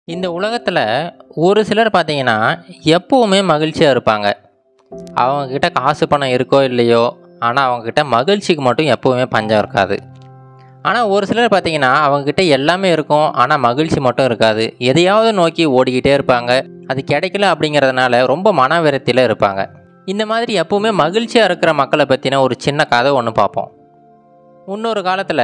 இந்த உலகத்தில் ஒரு சிலர் பார்த்தீங்கன்னா எப்போவுமே மகிழ்ச்சியாக இருப்பாங்க. அவங்கக்கிட்ட காசு பணம் இருக்கோ இல்லையோ, ஆனால் அவங்கக்கிட்ட மகிழ்ச்சிக்கு மட்டும் எப்போவுமே பஞ்சம் இருக்காது. ஆனால் ஒரு சிலர் பார்த்தீங்கன்னா அவங்கக்கிட்ட எல்லாமே இருக்கும், ஆனால் மகிழ்ச்சி மட்டும் இருக்காது. எதையாவது நோக்கி ஓடிக்கிட்டே இருப்பாங்க. அது கிடைக்கல அப்படிங்கிறதுனால ரொம்ப மன விரக்தியில் இருப்பாங்க. இந்த மாதிரி எப்போவுமே மகிழ்ச்சியாக இருக்கிற மக்களை பற்றின ஒரு சின்ன கதை ஒன்று பார்ப்போம். முன்னொரு காலத்தில்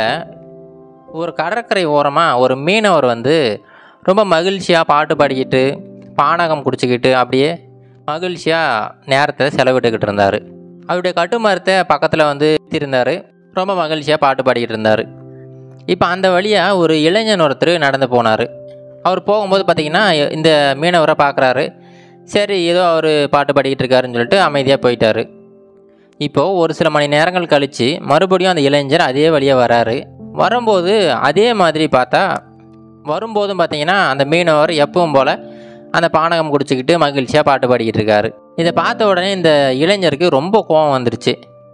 ஒரு கடற்கரை ஓரமாக ஒரு மீனவர் ரொம்ப மகிழ்ச்சியாக பாட்டு பாடிக்கிட்டு பானகம் குடிச்சிக்கிட்டு அப்படியே மகிழ்ச்சியாக நேரத்தை செலவிட்டுக்கிட்டு இருந்தார். அவருடைய கட்டுமரத்தை பக்கத்தில் இருந்தார். ரொம்ப மகிழ்ச்சியாக பாட்டு பாடிக்கிட்டு இருந்தார். இப்போ அந்த வழியாக ஒரு இளைஞன் ஒருத்தர் நடந்து போனார். அவர் போகும்போது பார்த்திங்கன்னா இந்த மீனவரை பார்க்குறாரு. சரி, ஏதோ அவர் பாட்டு பாடிக்கிட்டு இருக்காருன்னு சொல்லிட்டு அமைதியாக போயிட்டார். இப்போது ஒரு சில மணி நேரங்கள் கழித்து மறுபடியும் அந்த இளைஞர் அதே வழியாக வராரு. வரும்போது அதே மாதிரி பார்த்தா வரும்போதும் பார்த்திங்கன்னா அந்த மீனவர் எப்பவும் போல் அந்த பானகம் குடிச்சிக்கிட்டு மகிழ்ச்சியாக பாட்டு பாடிக்கிட்டு இருக்காரு. இதை பார்த்த உடனே இந்த இளைஞருக்கு ரொம்ப கோபம் வந்துருச்சு.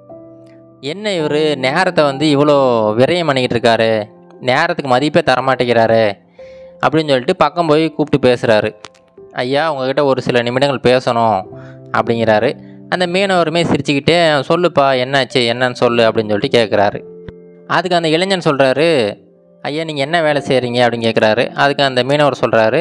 என்ன இவர் நேரத்தை இவ்வளோ விரயம் பண்ணிக்கிட்டு இருக்காரு, நேரத்துக்கு மதிப்பே தரமாட்டேங்கிறாரு அப்படின்னு சொல்லிட்டு பக்கம் போய் கூப்பிட்டு பேசுகிறாரு. ஐயா, உங்ககிட்ட ஒரு சில நிமிடங்கள் பேசணும் அப்படிங்கிறாரு. அந்த மீனவருமே சிரிச்சுக்கிட்டே சொல்லுப்பா, என்னாச்சு, என்னன்னு சொல்லு அப்படின்னு சொல்லிட்டு கேட்குறாரு. அதுக்கு அந்த இளைஞன் சொல்கிறாரு, ஐயா நீங்கள் என்ன வேலை செய்கிறீங்க அப்படின்னு கேட்குறாரு. அதுக்கு அந்த மீனவர் சொல்கிறாரு,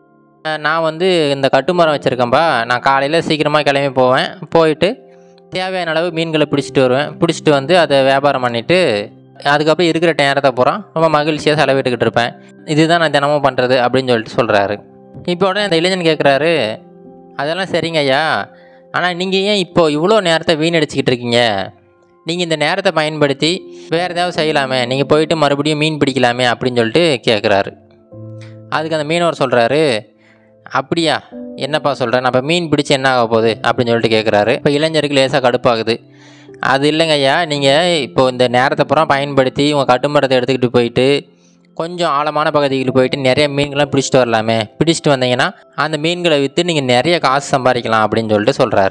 நான் இந்த கட்டுமரம் வச்சுருக்கேன்ப்பா. நான் காலையில் சீக்கிரமாக கிளம்பி போவேன். போயிட்டு தேவையான அளவு மீன்களை பிடிச்சிட்டு வருவேன். பிடிச்சிட்டு அதை வியாபாரம் பண்ணிவிட்டு அதுக்கப்புறம் இருக்கிற நேரத்தை பூரா ரொம்ப மகிழ்ச்சியாக செலவிட்டுக்கிட்டு இருப்பேன். இதுதான் நான் தினமும் பண்ணுறது அப்படின்னு சொல்லிட்டு சொல்கிறாரு. இப்போ உடனே அந்த இளைஞன் கேட்குறாரு, அதெல்லாம் சரிங்க ஐயா, ஆனால் நீங்கள் ஏன் இப்போது இவ்வளோ நேரத்தை வீணடிச்சிக்கிட்டு இருக்கீங்க? நீங்கள் இந்த நேரத்தை பயன்படுத்தி வேறு ஏதாவது செய்யலாமே, நீங்கள் போயிட்டு மறுபடியும் மீன் பிடிக்கலாமே அப்படின்னு சொல்லிட்டு கேட்குறாரு. அதுக்கு அந்த மீனவர் சொல்கிறாரு, அப்படியா, என்னப்பா சொல்கிறேன், நம்ம மீன் பிடிச்சி என்ன ஆக போகுது அப்படின்னு சொல்லிட்டு கேட்குறாரு. இப்போ இளைஞருக்கு லேசாக கடுப்பாகுது. அது இல்லைங்க ஐயா, நீங்கள் இப்போது இந்த நேரத்தை பூரா பயன்படுத்தி உங்கள் கட்டுமரத்தை எடுத்துக்கிட்டு போயிட்டு கொஞ்சம் ஆழமான பகுதிகளுக்கு போயிட்டு நிறைய மீன்கள்லாம் பிடிச்சிட்டு வரலாமே. பிடிச்சிட்டு வந்தீங்கன்னா அந்த மீன்களை விற்று நீங்கள் நிறைய காசு சம்பாதிக்கலாம் அப்படின்னு சொல்லிட்டு சொல்கிறாரு.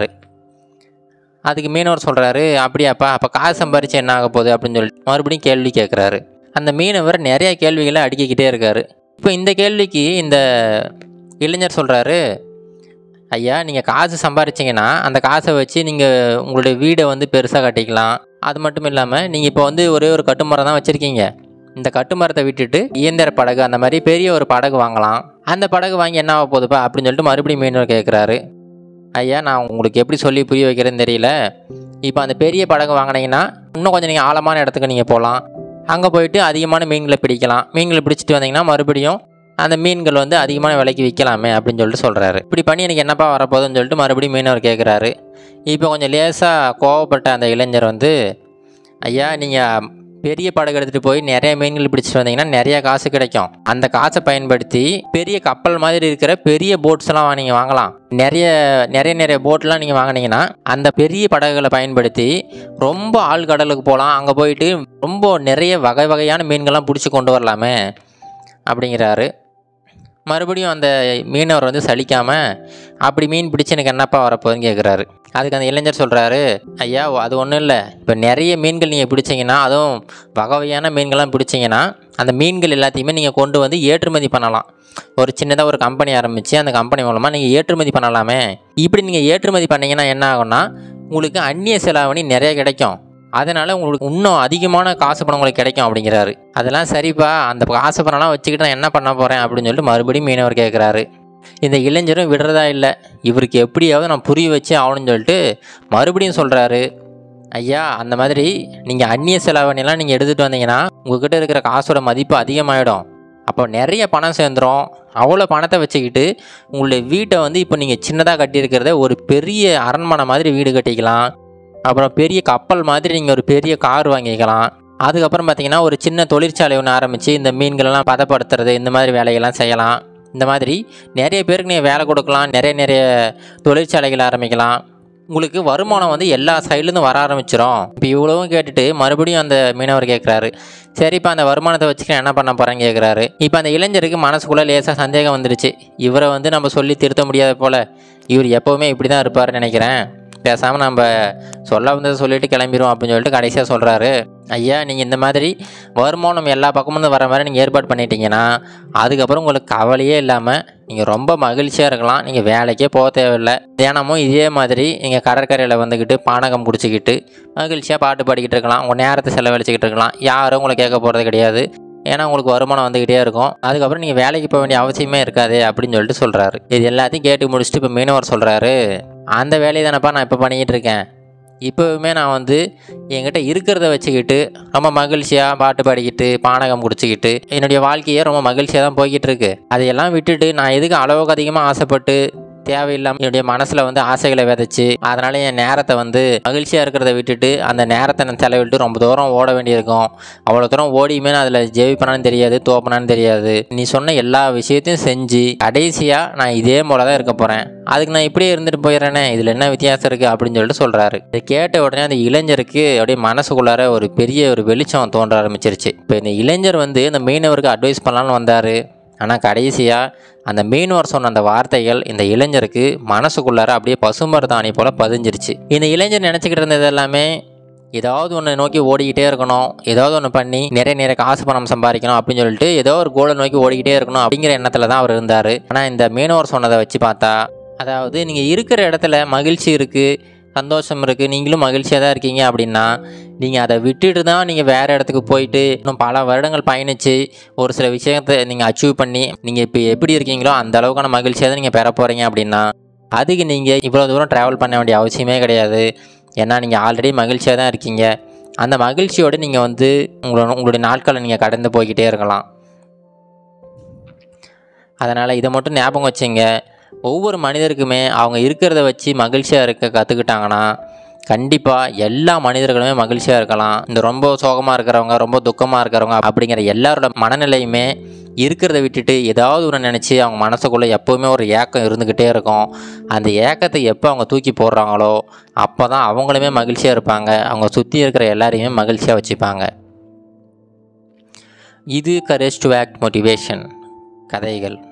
அதுக்கு மீனவர் சொல்கிறாரு, அப்படியாப்பா, அப்போ காசு சம்பாரித்து என்ன ஆக போகுது அப்படின்னு சொல்லிட்டு மறுபடியும் கேள்வி கேட்குறாரு. அந்த மீனவர் நிறைய கேள்விகளை அடுக்கிக்கிட்டே இருக்கார். இப்போ இந்த கேள்விக்கு இந்த இளைஞர் சொல்கிறாரு, ஐயா நீங்கள் காசு சம்பாரிச்சிங்கன்னா அந்த காசை வச்சு நீங்கள் உங்களுடைய வீடை பெருசாக கட்டிக்கலாம். அது மட்டும் இல்லாமல் நீங்கள் இப்போ ஒரே ஒரு கட்டுமரம் தான் வச்சுருக்கீங்க. இந்த கட்டுமரத்தை விட்டுட்டு இயந்திர படகு அந்த மாதிரி பெரிய ஒரு படகு வாங்கலாம். அந்த படகு வாங்கி என்ன ஆக போகுதுப்பா அப்படின்னு சொல்லிட்டு மறுபடியும் மீனவர் கேட்குறாரு. ஐயா, நான் உங்களுக்கு எப்படி சொல்லி புரிய வைக்கிறேன்னு தெரியல. இப்போ அந்த பெரிய படகு வாங்கினீங்கன்னா இன்னும் கொஞ்சம் நீங்கள் ஆழமான இடத்துக்கு நீங்கள் போகலாம். அங்கே போயிட்டு அதிகமான மீன்களை பிடிக்கலாம். மீன்களை பிடிச்சிட்டு வந்தீங்கன்னா மறுபடியும் அந்த மீன்கள் அதிகமான விலைக்கு விற்கலாமே அப்படின்னு சொல்லிட்டு சொல்கிறாரு. இப்படி பண்ணி எனக்கு என்னப்பா வரப்போகுதுன்னு சொல்லிட்டு மறுபடியும் மீனவர் கேட்குறாரு. இப்போ கொஞ்சம் லேசாக கோவப்பட்ட அந்த இளைஞர் ஐயா, நீங்கள் பெரிய படகு எடுத்துகிட்டு போய் நிறைய மீன்கள் பிடிச்சிட்டு வந்தீங்கன்னா நிறைய காசு கிடைக்கும். அந்த காசை பயன்படுத்தி பெரிய கப்பல் மாதிரி இருக்கிற பெரிய போட்ஸ்லாம் நீங்கள் வாங்கலாம். நிறைய போட்லாம் நீங்கள் வாங்கினீங்கன்னா அந்த பெரிய படகுகளை பயன்படுத்தி ரொம்ப ஆழ்கடலுக்கு போகலாம். அங்கே போயிட்டு ரொம்ப நிறைய வகை வகையான மீன்கள்லாம் பிடிச்சி கொண்டு வரலாமே அப்படிங்கிறாரு. மறுபடியும் அந்த மீனவர் சலிக்காமல், அப்படி மீன் பிடிச்சி எனக்கு என்னப்பா வரப்போகுதுன்னு கேட்குறாரு. அதுக்கு அந்த இளைஞர் சொல்கிறாரு, ஐயா அது ஒன்றும் இல்லை, இப்போ நிறைய மீன்கள் நீங்கள் பிடிச்சிங்கன்னா, அதுவும் வகையான மீன்கள்லாம் பிடிச்சிங்கன்னா அந்த மீன்கள் எல்லாத்தையுமே நீங்கள் கொண்டு ஏற்றுமதி பண்ணலாம். ஒரு சின்னதாக ஒரு கம்பெனி ஆரம்பித்து அந்த கம்பெனி மூலமாக நீங்கள் ஏற்றுமதி பண்ணலாமே. இப்படி நீங்கள் ஏற்றுமதி பண்ணிங்கன்னா என்ன ஆகும்னா உங்களுக்கு அந்நிய செலாவணி நிறைய கிடைக்கும். அதனால் உங்களுக்கு இன்னும் அதிகமான காசு பணம் உங்களுக்கு கிடைக்கும் அப்படிங்கிறாரு. அதெல்லாம் சரிப்பா, அந்த காசு பணம்லாம் வச்சுக்கிட்டு நான் என்ன பண்ண போகிறேன் அப்படின்னு சொல்லிட்டு மறுபடியும் மீனவர் கேட்குறாரு. இந்த இளைஞரும் விடுறதா இல்லை, இவருக்கு எப்படியாவது நான் புரிய வச்சு ஆகணும்னு சொல்லிட்டு மறுபடியும் சொல்கிறாரு. ஐயா, அந்த மாதிரி நீங்கள் அந்நிய செலாவணியெல்லாம் நீங்கள் எடுத்துகிட்டு வந்தீங்கன்னா உங்கள்கிட்ட இருக்கிற காசோட மதிப்பு அதிகமாகிடும். அப்போ நிறைய பணம் சேர்ந்துடும். அவ்வளோ பணத்தை வச்சுக்கிட்டு உங்களுடைய வீட்டை இப்போ நீங்கள் சின்னதாக கட்டியிருக்கிறத ஒரு பெரிய அரண்மனை மாதிரி வீடு கட்டிக்கலாம். அப்புறம் பெரிய கப்பல் மாதிரி நீங்கள் ஒரு பெரிய கார் வாங்கிக்கலாம். அதுக்கப்புறம் பார்த்தீங்கன்னா ஒரு சின்ன தொழிற்சாலை ஒன்று ஆரம்பித்து இந்த மீன்களெல்லாம் பதப்படுத்துறது, இந்த மாதிரி வேலைகள்லாம் செய்யலாம். இந்த மாதிரி நிறைய பேருக்கு நீங்கள் வேலை கொடுக்கலாம். நிறைய தொழிற்சாலைகள் ஆரம்பிக்கலாம். உங்களுக்கு வருமானம் எல்லா சைட்லேருந்து வர ஆரம்பிச்சிடும். இப்போ இவ்வளவும் கேட்டுட்டு மறுபடியும் அந்த மீனவர் கேட்குறாரு, சரிப்பா அந்த வருமானத்தை வச்சுக்க என்ன பண்ண போகிறேன்னு கேட்குறாரு. இப்போ அந்த இளைஞருக்கு மனசுக்குள்ளே லேசாக சந்தேகம் வந்துருச்சு. இவரை நம்ம சொல்லி திருத்த முடியாத போல், இவர் எப்போவுமே இப்படி தான் இருப்பார்னு நினைக்கிறேன். பேசாமல் நம்ம சொல்ல வந்ததை சொல்லிட்டு கிளம்பிடுவோம் அப்படின்னு சொல்லிட்டு கடைசியாக சொல்கிறாரு, ஐயா நீங்கள் இந்த மாதிரி வருமானம் எல்லா பக்கமும் வர மாதிரி நீங்கள் ஏற்பாடு பண்ணிட்டீங்கன்னா அதுக்கப்புறம் உங்களுக்கு கவலையே இல்லாமல் நீங்கள் ரொம்ப மகிழ்ச்சியாக இருக்கலாம். நீங்கள் வேலைக்கே போக தேவையில்லை. தினமும் இதே மாதிரி நீங்கள் கடற்கரையில் வந்துக்கிட்டு பானகம் குடிச்சிக்கிட்டு மகிழ்ச்சியாக பாட்டு பாடிக்கிட்டு இருக்கலாம். உங்கள் நேரத்தை செலவழிச்சிக்கிட்டு இருக்கலாம். யாரும் உங்களை கேட்க போகிறது கிடையாது. ஏன்னா உங்களுக்கு வருமானம் வந்துக்கிட்டே இருக்கும். அதுக்கப்புறம் நீங்கள் வேலைக்கு போக வேண்டிய அவசியமே இருக்காது அப்படின்னு சொல்லிட்டு சொல்கிறாரு. இது எல்லாத்தையும் கேட்டு முடிச்சுட்டு இப்போ மீனவர் சொல்கிறாரு, அந்த வேலையை தானப்பா நான் இப்போ பண்ணிக்கிட்டு இருக்கேன். இப்போவுமே நான் என்கிட்ட இருக்கிறத வச்சுக்கிட்டு ரொம்ப மகிழ்ச்சியாக பாட்டு பாடிக்கிட்டு பானகம் குடிச்சிக்கிட்டு என்னுடைய வாழ்க்கையே ரொம்ப மகிழ்ச்சியாக தான் போய்கிட்டு இருக்கு. அதையெல்லாம் விட்டுட்டு நான் எதுக்கு அளவுக்கு அதிகமாக ஆசைப்பட்டு தேவையில்லாமல் என்னுடைய மனசில் ஆசைகளை விதைச்சி அதனால் என் நேரத்தை மகிழ்ச்சியாக இருக்கிறத விட்டுட்டு அந்த நேரத்தை நான் செலவிட்டு ரொம்ப தூரம் ஓட வேண்டியிருக்கும். அவ்வளோ தூரம் ஓடியுமே நான் அதில் ஜெயிப்பனான்னு தெரியாது, தோப்பனான்னு தெரியாது. நீ சொன்ன எல்லா விஷயத்தையும் செஞ்சு கடைசியாக நான் இதே போல தான் இருக்க போகிறேன். அதுக்கு நான் இப்படியே இருந்துட்டு போயிடுறேனே, இதில் என்ன வித்தியாசம் இருக்குது அப்படின்னு சொல்லிட்டு சொல்கிறாரு. இதை கேட்ட உடனே அந்த இளைஞருக்கு அப்படியே மனசுக்குள்ளார ஒரு பெரிய ஒரு வெளிச்சம் தோன்ற ஆரம்பிச்சிருச்சு. இப்போ இந்த இளைஞர் இந்த மீனவருக்கு அட்வைஸ் பண்ணலான்னு வந்தார். ஆனால் கடைசியாக அந்த மீனவர் சொன்ன அந்த வார்த்தைகள் இந்த இளைஞருக்கு மனசுக்குள்ளார அப்படியே பசுமரத்தாணி போல் பதிஞ்சிருச்சு. இந்த இளைஞர் நினச்சிக்கிட்டு இருந்தது எல்லாமே ஏதாவது ஒன்று நோக்கி ஓடிக்கிட்டே இருக்கணும், ஏதாவது ஒன்று பண்ணி நிறைய காசு பணம் சம்பாதிக்கணும் அப்படின்னு சொல்லிட்டு ஏதோ ஒரு கோலை நோக்கி ஓடிக்கிட்டே இருக்கணும் அப்படிங்கிற எண்ணத்தில் தான் அவர் இருந்தார். ஆனால் இந்த மீனவர் சொன்னதை வச்சு பார்த்தா, அதாவது நீங்கள் இருக்கிற இடத்துல மகிழ்ச்சி இருக்குது, சந்தோஷம் இருக்குது, நீங்களும் மகிழ்ச்சியாக தான் இருக்கீங்க அப்படின்னா நீங்கள் அதை விட்டுட்டு தான் நீங்கள் வேறு இடத்துக்கு போயிட்டு இன்னும் பல வருடங்கள் பயணித்து ஒரு சில விஷயத்தை நீங்கள் அச்சீவ் பண்ணி நீங்கள் இப்போ எப்படி இருக்கீங்களோ அந்த அளவுக்கான மகிழ்ச்சியாக தான் நீங்கள் பெற போகிறீங்க அப்படின்னா அதுக்கு நீங்கள் இவ்வளோ தூரம் ட்ராவல் பண்ண வேண்டிய அவசியமே கிடையாது. ஏன்னா நீங்கள் ஆல்ரெடி மகிழ்ச்சியாக தான் இருக்கீங்க. அந்த மகிழ்ச்சியோடு நீங்கள் உங்களுடைய நாட்களை நீங்கள் கடந்து போய்கிட்டே இருக்கலாம். அதனால் இதை மட்டும் ஞாபகம் வச்சுங்க. ஒவ்வொரு மனிதருக்குமே அவங்க இருக்கிறத வச்சு மகிழ்ச்சியாக இருக்க கற்றுக்கிட்டாங்கன்னா கண்டிப்பாக எல்லா மனிதர்களுமே மகிழ்ச்சியாக இருக்கலாம். இந்த ரொம்ப சோகமாக இருக்கிறவங்க, ரொம்ப துக்கமாக இருக்கிறவங்க அப்படிங்கிற எல்லாரோட மனநிலையுமே இருக்கிறத விட்டுட்டு ஏதாவது ஒன்று நினச்சி அவங்க மனசுக்குள்ளே எப்போவுமே ஒரு ஏக்கம் இருந்துக்கிட்டே இருக்கும். அந்த ஏக்கத்தை எப்போ அவங்க தூக்கி போடுறாங்களோ அப்போ தான் அவங்களுமே மகிழ்ச்சியாக இருப்பாங்க. அவங்க சுற்றி இருக்கிற எல்லாரையுமே மகிழ்ச்சியாக வச்சுப்பாங்க. இது கரேஜ் டு ஆக்ட் மோட்டிவேஷன் கதைகள்.